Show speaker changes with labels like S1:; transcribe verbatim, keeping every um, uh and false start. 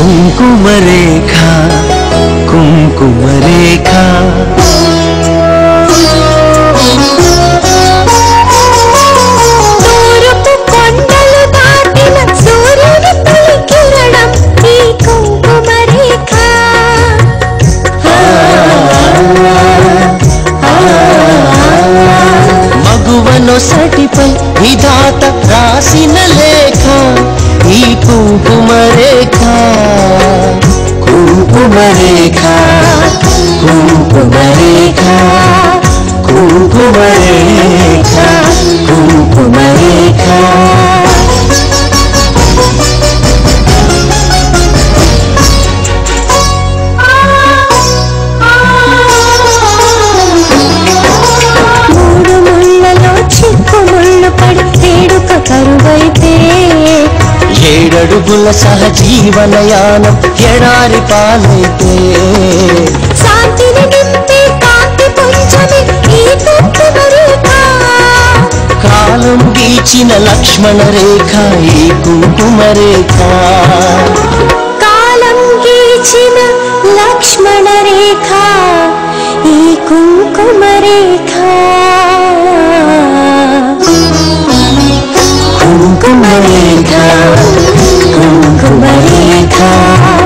S1: కుంకుమరేఖా కుంకుమరేఖా
S2: తూర్పు కొండలు దాటిన సూర్యుని తొలి కిరణం ఈ కుంకుమరేఖ.
S1: మగువనొసటిపై విధాత రాసిన లేఖ ఈ కుంకుమరేఖ కుంకుమరేఖ కుంకుమరేఖ కుంకుమరేఖ కుంకుమరేఖ.
S2: మూడు ముళ్ళలో చిక్కు ముళ్ళు పడి వేడుక కరువైతే
S1: ఏడడుగుల సహజీవనయానం ఎడారి పాలైతే
S2: శాంతిని నింపే కాంతి పుంజమే ఈ కుంకుమరేఖ.
S1: కాలం గీచిన లక్ష్మణ రేఖ ఈ కుంకుమరేఖ.
S2: కాలం గీచిన లక్ష్మణ రేఖ ఈ కుంకుమరేఖ.
S1: కుంకుమరేఖ కుంకుమరేఖ